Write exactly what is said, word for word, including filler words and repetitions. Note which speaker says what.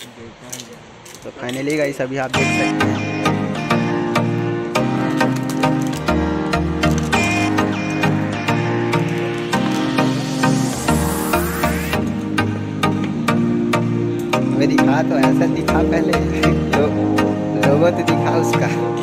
Speaker 1: तो finally guys अभी आप देख सकते हैं हमें दिखा, तो ऐसा दिखा पहले लो, लोगों तो दिखा उसका।